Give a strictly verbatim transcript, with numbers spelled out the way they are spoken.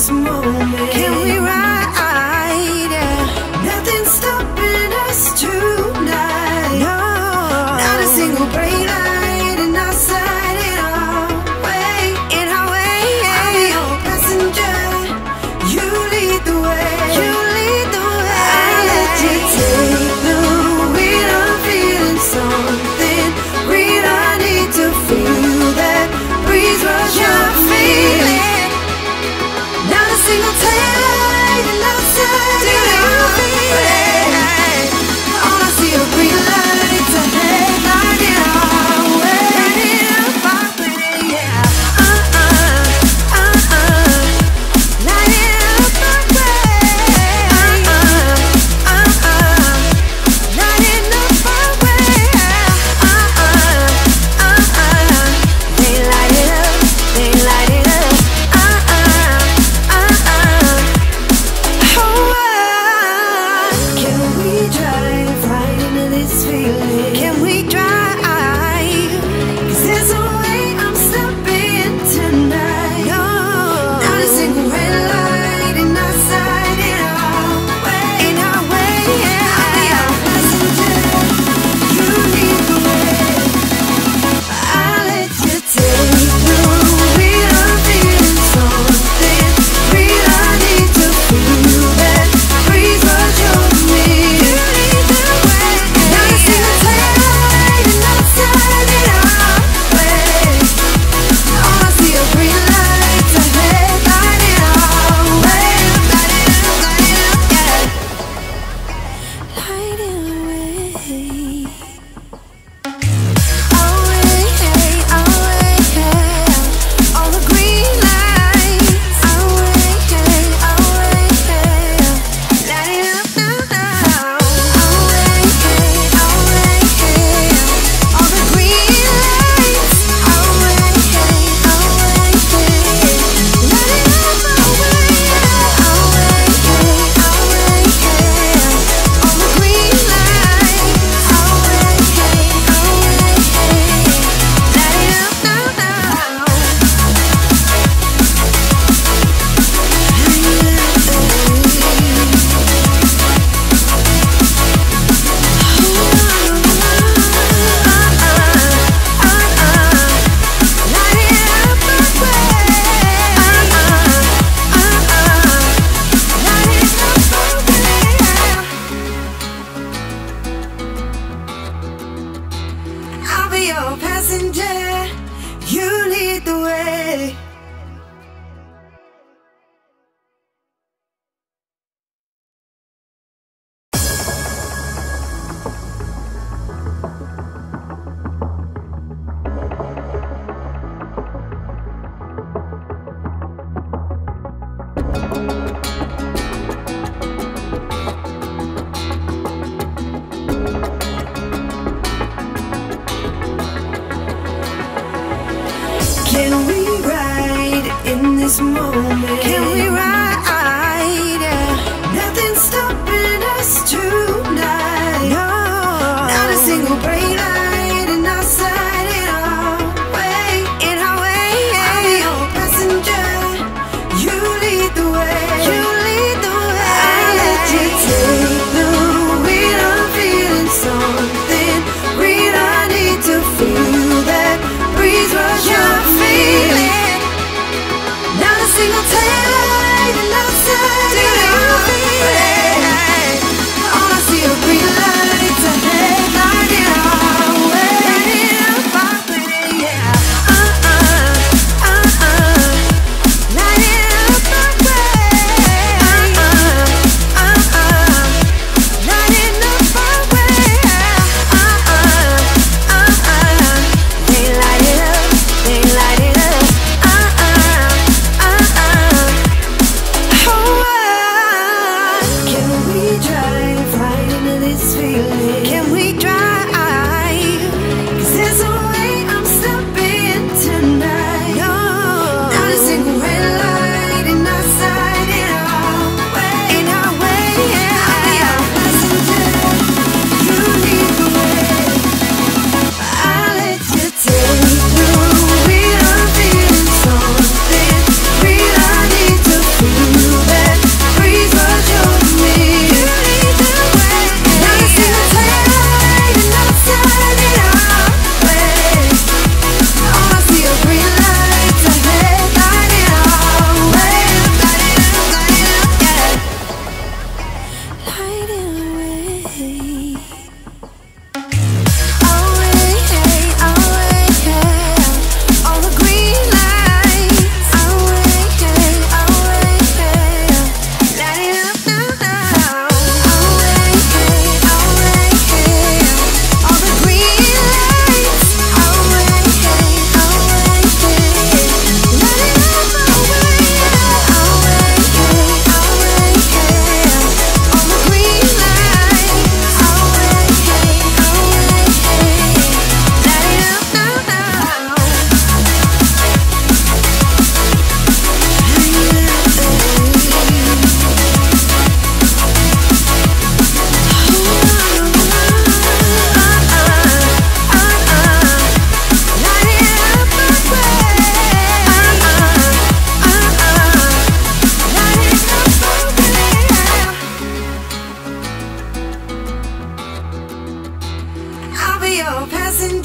this moment. Can we ride? Yeah. Nothing's stopping us tonight. No, not a single brake light in our sight, in our way, in our way. I'll be your passenger. You lead the way. You lead the way. I'll let you take the wheel. I'm feeling something real. I need to feel that breeze rush. I'm feeling. Not a single taillight in our sight. Do you feel it? All I see are green lights ahead. Lighting our way. Lighting up our way, yeah. Uh-uh, uh-uh. Lighting up our way. Uh-uh, uh-uh. Lighting up our way. Uh-uh, uh-uh. They light it up, they light it up. Uh-uh, uh-uh. Oh, can we drive right into this feeling? Can we drive? 'Cause there's a way I'm stepping tonight. No, not a single red light in our sight, in our way, in our way. Yeah. I'll be your passenger. You lead the way. I'll let you take the wheel. I'm feeling something real. I need to feel that breeze rush over me. You lead the way. Not a single taillight in our sight, in our way. All I see are green lights ahead, lighting our way. Lighting up, lighting up, yeah. Lighting away. Away, away, yeah. All the green lights. Away, away, yeah. Lighting up now. Away, away, yeah. All the green lights. Away, away, yeah. Lighting up our way. Away, away, yeah. All the green lights. Away, away, lighting up now, now. I'll be your passenger. You lead the way. Can we ride in this moment? Can we ride? Yeah. Nothing's stopping us tonight. No, not a single brake light in our sight, in our way, in our way. Yeah. I'll be your passenger. You lead the way. You lead the way. I'll let you take the wheel. I'm feeling something real. I need to feel that breeze rush. I'm feeling. Not a single your passenger.